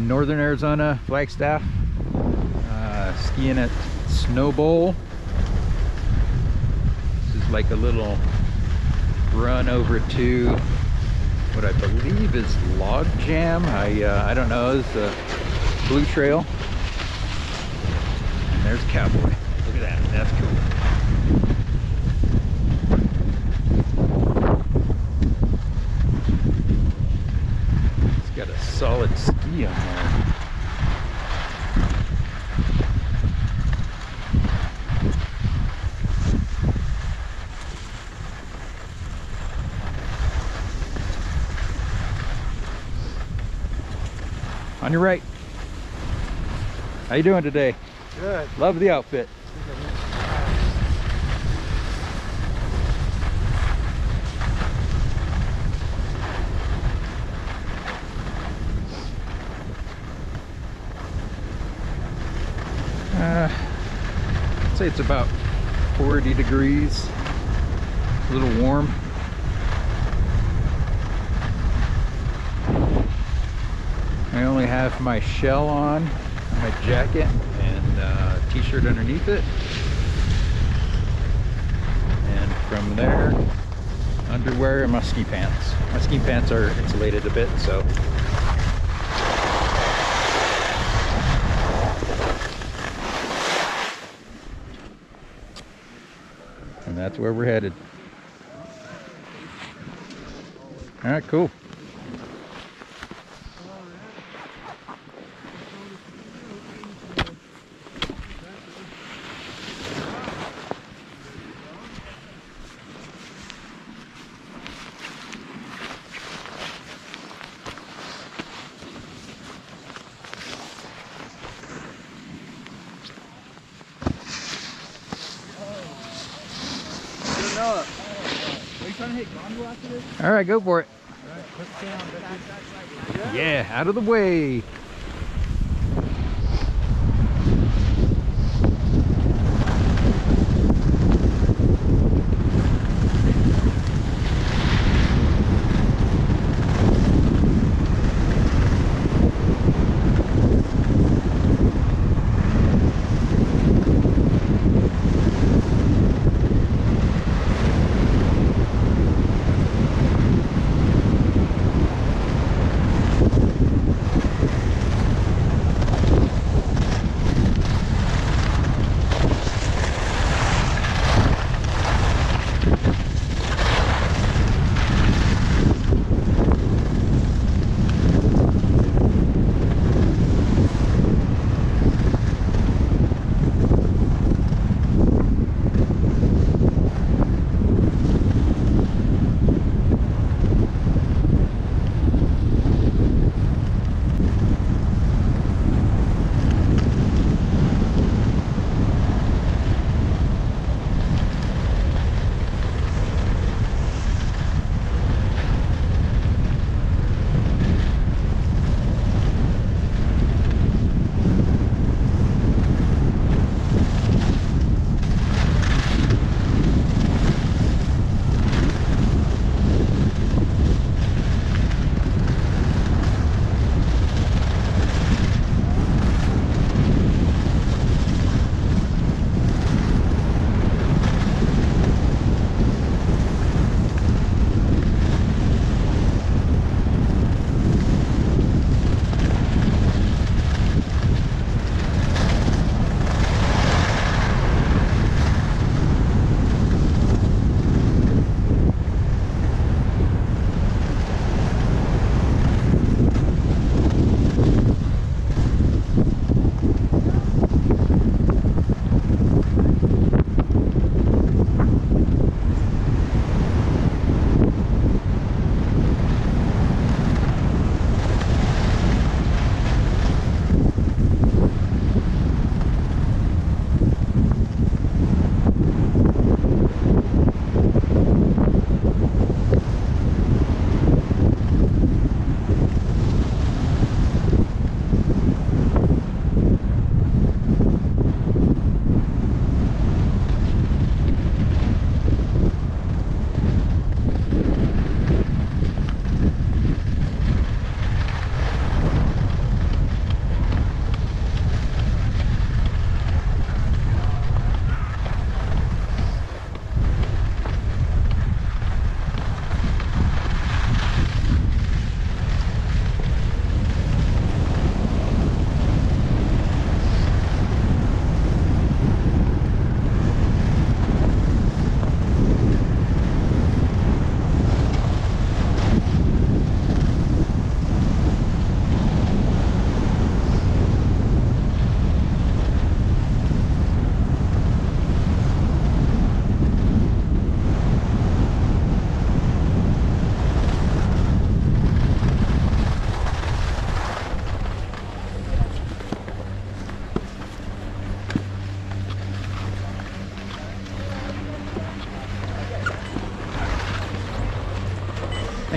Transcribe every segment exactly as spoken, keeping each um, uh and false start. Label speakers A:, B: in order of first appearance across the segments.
A: Northern Arizona, Flagstaff, uh, skiing at Snow Bowl. This is like a little run over to what I believe is Log Jam. I uh, I don't know. It's a Blue Trail. And there's Cowboy. Look at that. That's cool. It's got a solid ski on there. On your right. How you doing today?
B: Good.
A: Love the outfit. Uh, I'd say it's about forty degrees. A little warm. I only have my shell on, my jacket, and uh, t-shirt underneath it. And from there, underwear and my ski pants. My ski pants are insulated a bit, so. And that's where we're headed. All right, cool.
B: Are you trying to hit Gondor after this?
A: All right, go for it.
B: All right, put down.
A: Yeah, out of the way.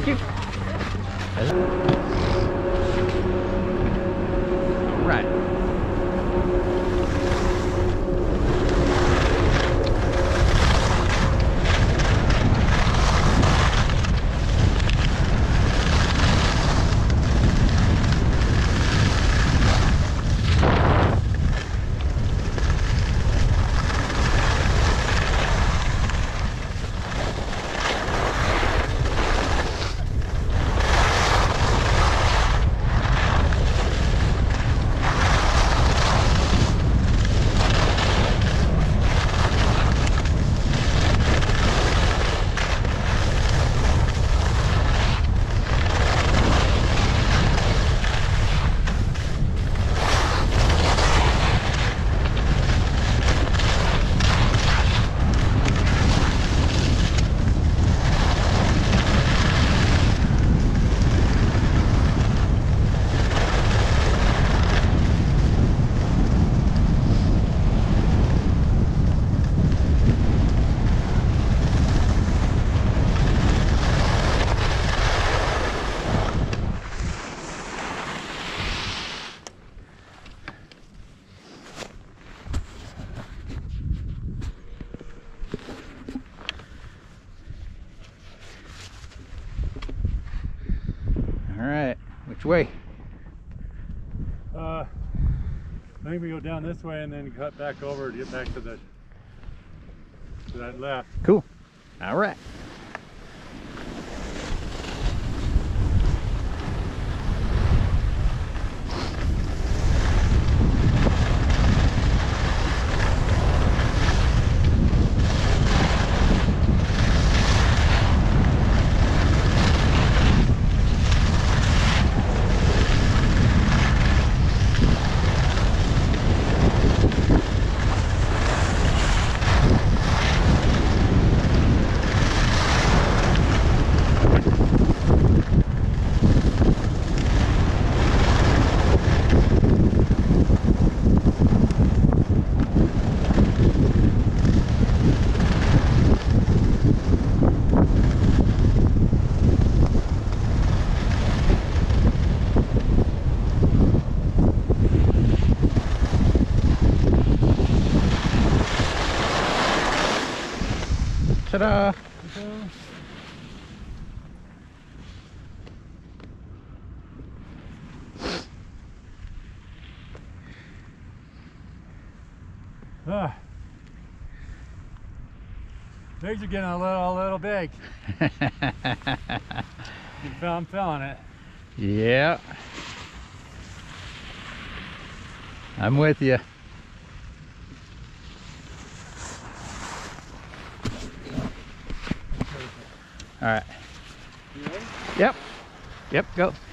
A: Thank you. All right. All right, which way?
C: Uh, maybe go down this way and then cut back over to get back to the to that left.
A: Cool. All right. Ta-da!
C: Ah, legs are getting a little, a little big. I'm feeling it.
A: Yeah. I'm with you. All right.
C: You ready?
A: Yep. Yep, go.